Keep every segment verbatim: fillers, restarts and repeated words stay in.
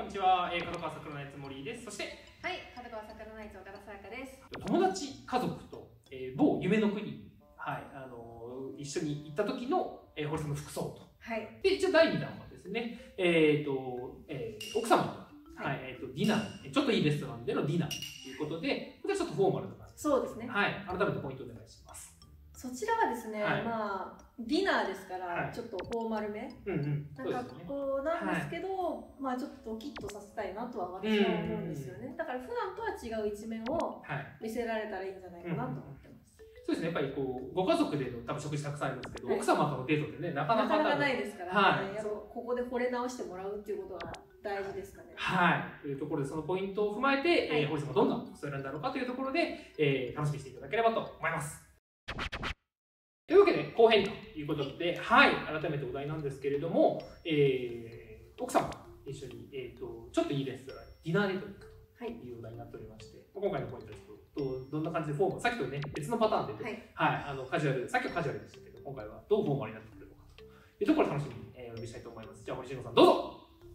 こんにちは、えー、角川桜ナイツ森です。そしてはい、角川桜ナイツ岡田紗耶香です。 友達家族と、えー、某夢の国に、はいあのー、一緒に行った時の、えー、堀さんの服装と、 はい、 で一応だいにだんはですね、えーとえー、奥様と、はいはいえー、とディナー、ちょっといいレストランでのディナーということで、これはちょっとフォーマルな感じ。 そうですね。 はい、改めてポイントお願いします。 そちらはですね、はい、まあディナーですから、はい、ちょっとフォーマルめ、うんうん、なんかこうなんですけど、はい、まあちょっとドキッとさせたいなとは私は思うんですよね。だから普段とは違う一面を見せられたらいいんじゃないかなと思ってます。 そうですね、やっぱりこうご家族での多分食事たくさんありますけど、はい、奥様とのデートってねなかなかないですから、ねはい、ここで惚れ直してもらうっていうことは大事ですかね。 はい、というところでそのポイントを踏まえて、はい、えー、堀さんがどんな服装を選んだのかというところで、えー、楽しみにしていただければと思います。というわけで後編ということで、はい、改めてお題なんですけれども、えー、奥様と一緒に、えーと、ちょっといいレストランディナーデートに行くというお題になっておりまして、はい、今回のポイントですとどんな感じでフォーマル、さっきとね別のパターンで、はいはい、あのカジュアル、さっきはカジュアルでしたけど今回はどうフォーマルになってくるのかというところを楽しみに、えー、お呼びしたいと思います。じゃあ堀慎吾さんどうぞ。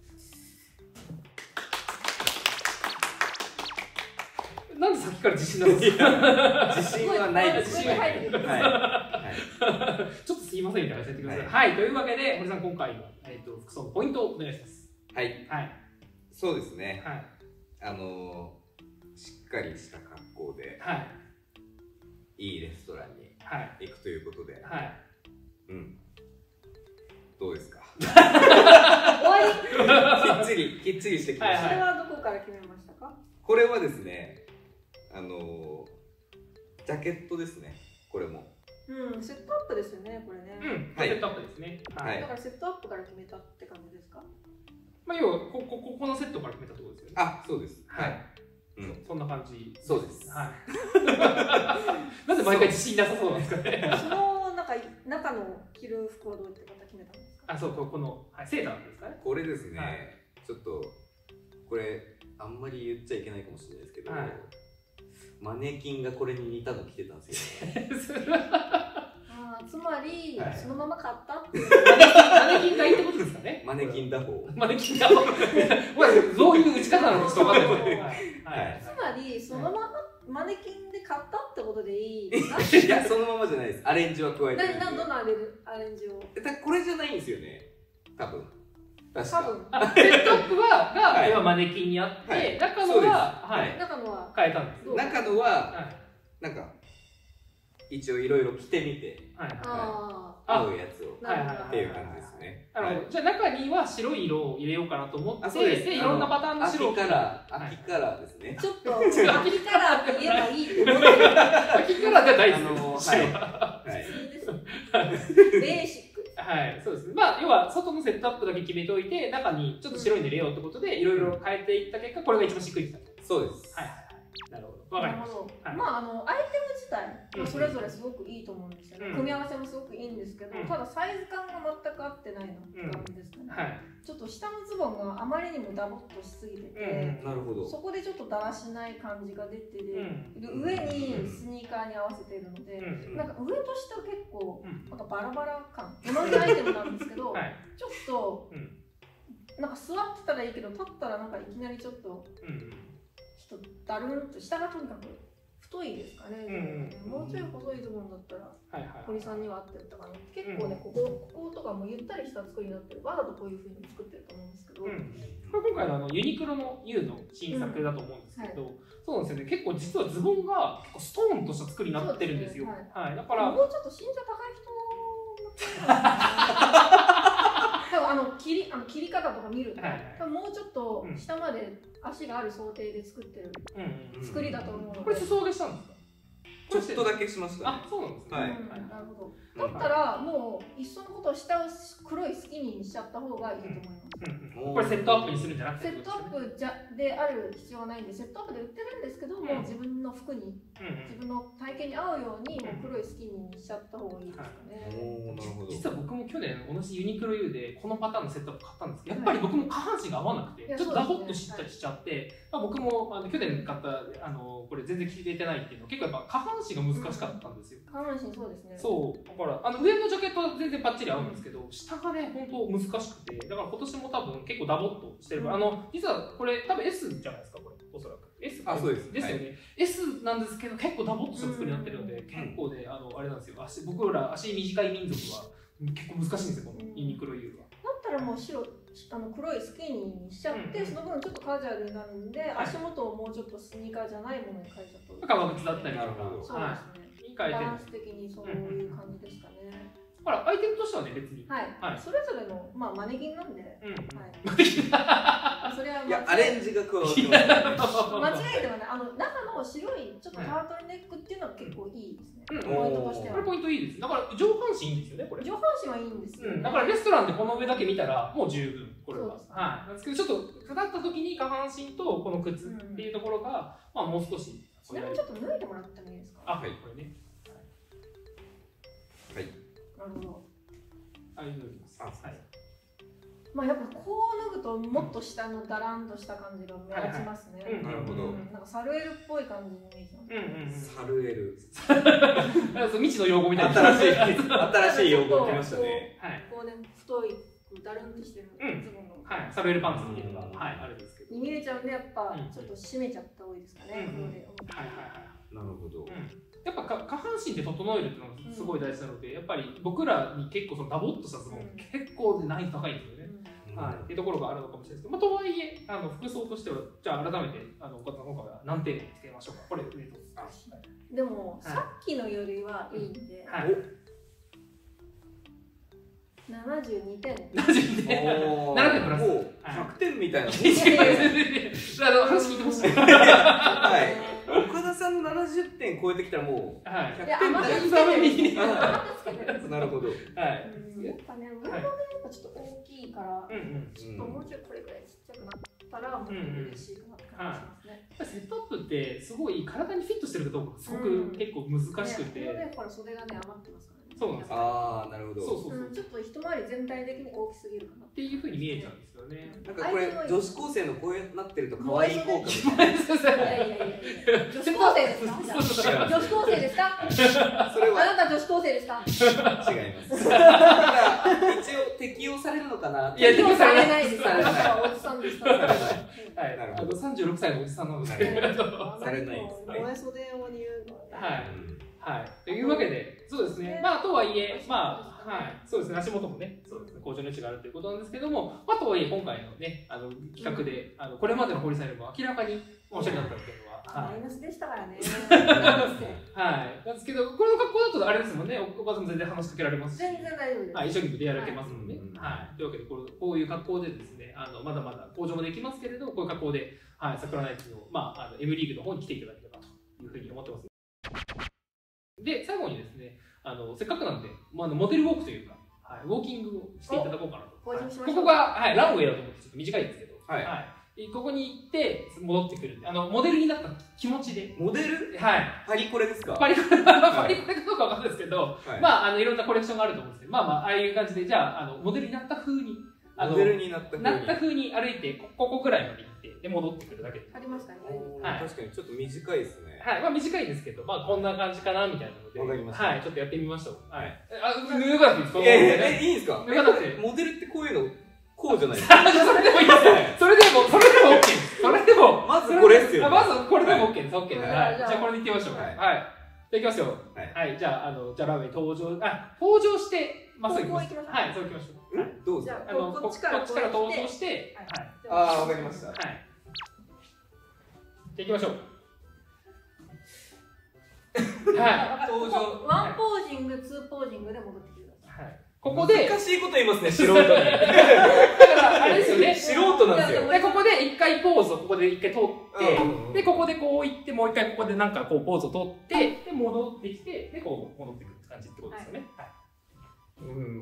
なんでさっきから自信なんですか？ 自信はないです。 自信入ってる。はい。 ちょっとすいませんみたいな感じでやってください。はい。というわけで堀さん今回はえっと服装のポイントをお願いします。 はい。はい。そうですね。はい。あのしっかりした格好で、はい。いいレストランに行くということで、はい。うん。どうですか？終わり。きっちりきっちりしてきました。 それはどこから決めましたか？ これはですね。あのジャケットですね。これも。 うん、セットアップですよね、これね。 うん、はい、セットアップですね。 はい。だからセットアップから決めたって感じですか？ まあ要はここここのセットから決めたところですよね。 あ、そうです。 はい。うん、そんな感じ。 そうです。 はい。なんで毎回自信なさそうなんですかね。 その中中の着る服はどうやってまた決めたんですか？ あ、そうここのはいセーターですかね。 これですね。はい、ちょっとこれあんまり言っちゃいけないかもしれないですけど。はい、マネキンがこれに似たの着てたんですよ、ね。 あつまり、はい、そのまま買ったっていう。 マネキンがいいってことですかね。 マネキン打法。 マネキン打法。どういう打ち方なのかちょっと分かんないですけど。 つまりそのままマネキンで買ったってことでいい。 いやそのままじゃないです。アレンジは加えてる。 何どんなアレンジを？ これじゃないんですよね。多分。 多分セットアップはが今マネキンにあって、中のははい中のは変えたんです。 中のはなんか一応いろいろ着てみて合うやつをっていう感じですね。 じゃあ中には白い色を入れようかなと思って、でいろんなパターンの白を。 秋カラー秋カラーですね。 ちょっと秋カラーって言えばいいって思ってる。 秋カラーじゃないですよ。 はい。ベーシック。 はい、そうです。まあ要は外のセットアップだけ決めておいて、中にちょっと白いの入れようってことでいろいろ変えていった結果、これが一番しっくりきた。 そうです。 はいはいはい。なるほど。わかりました。 まああのアイテム自体はそれぞれすごくいいと思うんですよね。組み合わせもすごくいいんですけど、ただサイズ感が全く合ってないのって感じですかね。はい。ちょっと下のズボンがあまりにもダボっとしすぎてて、 なるほど。 そこでちょっとだらしない感じが出てで、上にスニーカーに合わせているので、なんか上と下結構なんかバラバラ感。同じアイテムなんですけど、ちょっとなんか座ってたらいいけど立ったらなんかいきなりちょっとちょっとだるんと下がとにかく太いですかね。もうちょい細いズボンだったら堀さんには合ってたかな。結構ねこここことかもゆったりした作りになってる。わざとこういう風に作ってると思うんですけど。 これ今回のあのユニクロの ユー の新作だと思うんですけど、そうなんですよね。結構実はズボンが結構ストーンとした作りになってるんですよ。はい。だからもうちょっと身長高い人多分あの切りあの切り方とか見ると、多分もうちょっと下まで足がある想定で作ってる作りだと思うので。 これ裾上げしたんですか？ ちょっとだけしました。 あ、そうなんですね。 はい。なるほど。だったらもういっそのこと下を黒いスキニーにしちゃった方がいいと思います。 これセットアップにするんじゃなくて？ セットアップじゃである必要はないんで、セットアップで売ってるんですけども、自分の服に自分の体型に合うようにもう黒いスキニーにしちゃった方がいいですかね。 おお、なるほど。 実は僕も去年同じユニクロ ユー でこのパターンのセットアップ買ったんですけど、やっぱり僕も下半身が合わなくて、ちょっとダボっとしちゃって、 まあ、僕もあの去年買ったあのこれ全然着れてないっていうのは結構やっぱ下半身が難しかったんですよ。 下半身そうですね。 そうだからあの上のジャケットは全然パッチリ合うんですけど、下がね本当難しくて、だから今年も多分結構ダボっとしてるから、あの実はこれ多分 S じゃないですかこれおそらく S あそうですですよね、はい、S なんですけど結構ダボっとした作りになってるので、結構ねあのあれなんですよ、足僕ら足短い民族は結構難しいんですよこのユニクロ U は。 だったらもう白あの黒いスキニーにしちゃって、うん、その分ちょっとカジュアルになるんで、はい、足元をもうちょっとスニーカーじゃないものに変えちゃうと革靴だったりとか、 そうですね、バランス的にそういう感じですかね。 だからアイテムとしてはね別に、 はい、はい、それぞれのまあマネキンなんで、うん、はい、それはいやアレンジが加わってま間す違いではない。あの中の白いちょっとタートルネックっていうのは結構いいですね。 うん、 ポイントとしては。 これポイントいいです。だから上半身いいんですよねこれ。 上半身はいいんですよ、ね。 うん、だからレストランでこの上だけ見たらもう十分これは。はい。なんですけどちょっと下った時に下半身とこの靴っていうところが、うん、まあもう少し。 ちなみにちょっと脱いでもらってもいいですか。 あ、はい、これね。 はい。 なるほど。 あ、いいのです。あ、はい。 まあやっぱこう脱ぐともっと下のダランとした感じが目立ちますね。 なるほど。 なんかサルエルっぽい感じのイメージなんです。サルエル。 未知の用語みたいな。 新しい新しい用語来ましたね。 はい。こうね太いダルンとしてるズボンの。 はい。サルエルパンツっていうのがはいあるんですけど。 に見えちゃうんでやっぱちょっと締めちゃった方がいいですかね。黒で。 はいはいはい。なるほど。 やっぱ下半身で整えるっていうのがすごい大事なので、やっぱり僕らに結構そのダボっとしたズボン結構難易度高いんですよね。はい、っていうところがあるのかもしれないですけど、まあ、とはいえあの服装としてはじゃあ改めてあの岡田さん今回は何点つけましょうか。これででも、はい、さっきのよりはいいんで、はい、ななじゅうにてん。 ななじゅうにてん。ななてんプラス。 もうひゃくてんみたいな。 あの話聞いてほしい。 はい。岡田さんのななじゅってん超えてきたらもうひゃくてんみたいな。なるほど。 はい。 やっぱね、上のね、ちょっと大きいから、ちょっともうちょいこれぐらいちっちゃくなったら、もっと嬉しいかなって感じしますね。 セットアップってすごい体にフィットしてるかどうかすごく結構難しくて。 これね、ほら袖がね余ってますからね。 そうなんです。 ああ、なるほど。 そうそうそう。 ちょっと一回り全体的に大きすぎるかなっていうふうに見えちゃうんですよね。 なんかこれ女子高生のこうなってると可愛い効果みたいな。いやいやいや女子高生ですか？女子高生ですか？それはあなた女子高生ですか？ 違います。一応適用されるのかな。 いや適用されないです。おじさんですから。 はい。あの三十六歳のおじさんなので。されないです。 萌え袖を言うの。 はい。はい。というわけで、そうですね。まあ、とはいえ、まあ、はい。そうですね。足元もね、そうですね。向上の余地があるということなんですけども、まあ、とはいえ、今回のね、あの、企画で、あの、これまでのホリサイルも明らかに面白かったっていうのは、 マイナスでしたからね。 はい。なんですけど、これの格好だとあれですもんね、お母さんも全然話しかけられますし。 全然大丈夫です。 はい。一緒に出歩けますもんね。はい。というわけで、こうこういう格好でですね、あの、まだまだ向上もできますけれども、こういう格好で、はい、桜ナイツの、まあ、あの M リーグの方に来ていただければというふうに思ってます。で、最後にですね、あのせっかくなんで、まあ、あのモデルウォークというか、はい、ウォーキングをしていただこうかなと。はい、ここが、はい、ランウェイだと思ってちょっと短いですけど、はいはい、ここに行って戻ってくるあのモデルになった気持ちで。 モデル？ はい。 パリコレですか？ パリコレ、パリコレかどうかわかんないですけど、はい、まあ、あのいろんなコレクションがあると思うんですけど、まあまあ、ああいう感じで、じゃあ、あのモデルになった風に、あのモデルになった風になった風に歩いて、ここくらいまで行って、で戻ってくるだけで。 ありましたね。 はい。確かにちょっと短いですね。 はい、まあ短いですけど、まあこんな感じかなみたいなので、 わかりました。 はい、ちょっとやってみましょう。はい。あ、脱がなくていいですか？ え、いいんですか？ 脱がなくて。 モデルってこういうの、こうじゃないですか？ それでもいいですね。それでも、それでも OK です。それでも。 まずこれですよ。 まずこれでも OK です。OK です。はい。じゃあこれでいってみましょう。はい。じゃあいきますよ。はい。じゃあ、あの、じゃあランウェイ登場、あ、登場して、まっすぐ行きましょう。はい、そう行きましょう。 どうぞ。 あの、こっちから登場して、はい。 ああ、わかりました。はい。 じゃあ行きましょう。 はい、登場。ワンポージング、ツーポージングで戻ってきてください。はい。 ここで難しいこと言いますね、素人に。だからあれですよね。 素人なんですよ。 でここで一回ポーズをここで一回取って、でここでこう行ってもう一回ここでなんかこうポーズを取ってで戻ってきてでこう戻ってくるって感じってことですよね。はい。 うん、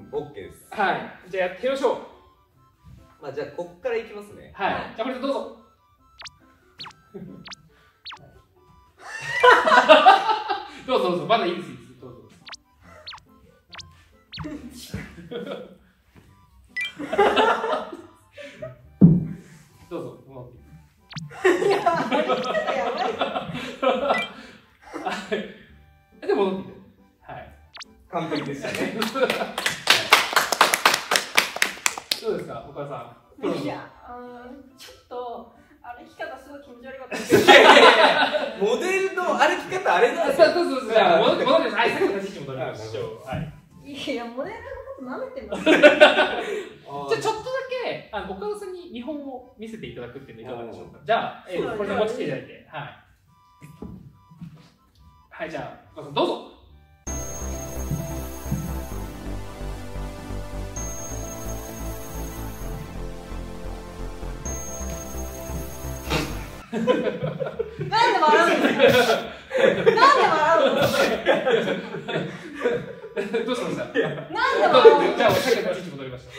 オッケーです。 はい。じゃあやってみましょう。 まあじゃあこっから行きますね。 はい。じゃあこれどうぞ。どうぞどうぞ、まだいいです。どうぞ。どうぞ、戻って。 やばい。 で戻ってきて。はい。 完璧でしたね。 どうですか、岡田さん。 いや、うん、ちょっと歩き方すごい気持ち悪かったです。 モデルの歩き方あれなんですよ。そうそうそう。じゃあ戻って戻って、はい、さっきの立ち位置戻りましょう。はい。 いや、モデルのこと舐めてます。 じゃあちょっとだけあの岡田さんに見本を見せていただくっていうのはいかがでしょうか。じゃあ、えー、これで持ちていただいて、はい。はい、じゃあ岡田さんどうぞ。 なんで笑うんですか。なんで笑うの。 どうしました。なんで笑うの。 じゃあ、さっきの位置戻りました。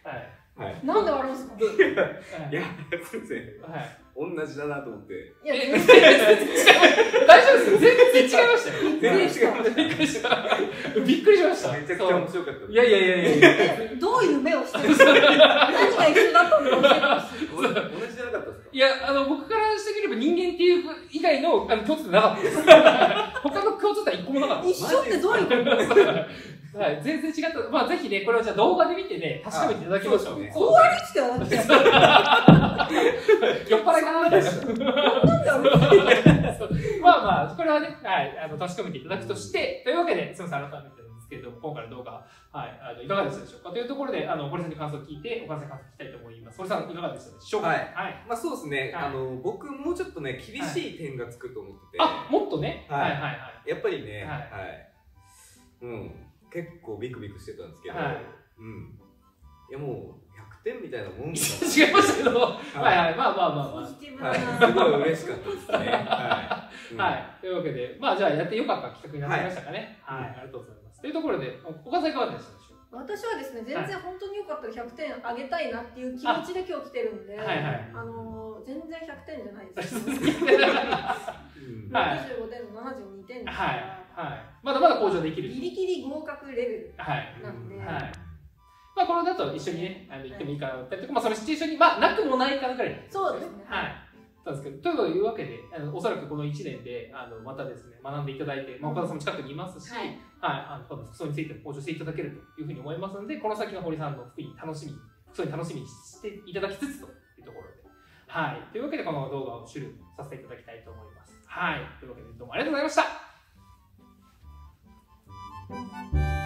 はい。 はい。なんで笑うんですか。 いや、すみません。はい。同じだなと思って。 いや、全然。 大丈夫です。全然違いましたよ。 全然違いました。 びっくりした。びっくりしました。 めちゃくちゃ面白かった。 いやいやいやいや。 どういう目をしてるんですか。何が一緒だったのか教えてほしい。 同じじゃなかったですか。 いや、あの、僕からしてみれば人間っていう以外のあの共通点なかったです。他の共通点は一個もなかった。 一緒ってどういうことですか。 はい、全然違った。まあ、ぜひね、これはじゃあ動画で見てね、確かめていただきましょう。 こうありつけはだって。 酔っ払いかなみたいな。まあまあ、これはね、はい、あの、確かめていただくとして、というわけで、すみません、改めてなんですけれども、今回の動画、はい、あのいかがでしたでしょうかというところで、あの、堀さんに感想を聞いて、岡田さんに感想を聞きたいと思います。堀さん、いかがでしたでしょうか。 はい。はい、まあ、そうですね。あの、僕もうちょっとね、厳しい点がつくと思ってて。 あ、もっとね。 はいはいはい。やっぱりね、はい。うん。結構ビクビクしてたんですけど、はい、うん、いやもうひゃくてんみたいなもん違いましたけど、はいはい、まあまあまあまあ、 ポジティブな、はい、すごい嬉しかったですね。はい、 うん、はい、というわけで、まあじゃあやってよかった企画になりましたかね。はい、はい、ありがとうございます。というところで、岡田さんいかがでしたでしょうか。 私はですね、全然本当によかったらひゃくてんあげたいなっていう気持ちで今日来てるんで、はいはい、あのー、全然ひゃくてんじゃないです。ろくじゅうごてんのななじゅうにてんですから。 はい、まだまだ向上できる。 ギリギリ合格レベルなんで、はい、はい、 まあこれだと一緒にね、あの行ってもいいかなったりとか、まあそのシチュエーションにまあなくもないかぐらい。 そうですね。 はい。なんですけど、というわけで、あのおそらくこのいちねんであのまたですね学んでいただいて、まあ岡田さんも近くにいますし、はい、はい、あの多分服装についても向上していただけるというふうに思いますので、この先の堀さんの服に楽しみ、服装に楽しみにしていただきつつというところで、はい。というわけでこの動画を終了させていただきたいと思います。はい。というわけでどうもありがとうございました。